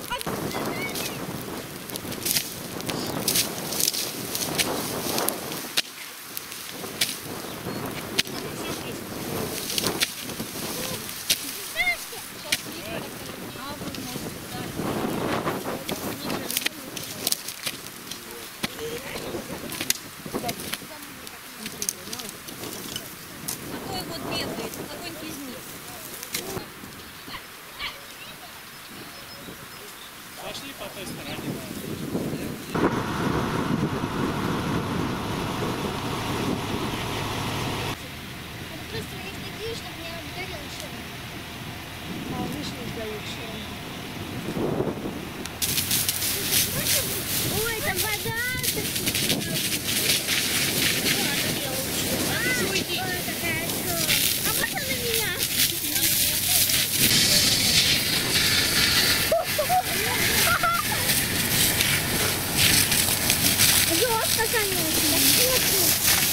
Пошли по той стороне. Просто их такие, чтобы не обгорел шум. А вышли сдают шум. Ой, там вода. Ой, такая шум. А можно на меня? Жестко, конечно.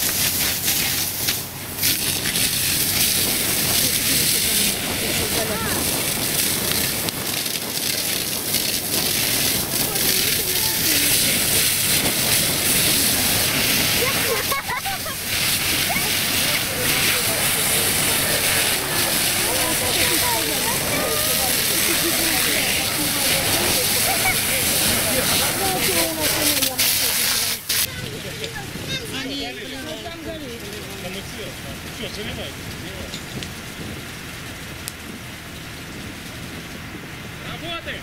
Что, заливай? Работай!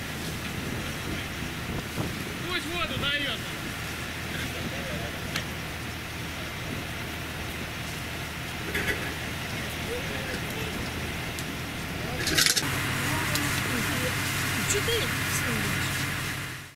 Пусть воду дает! Четыре.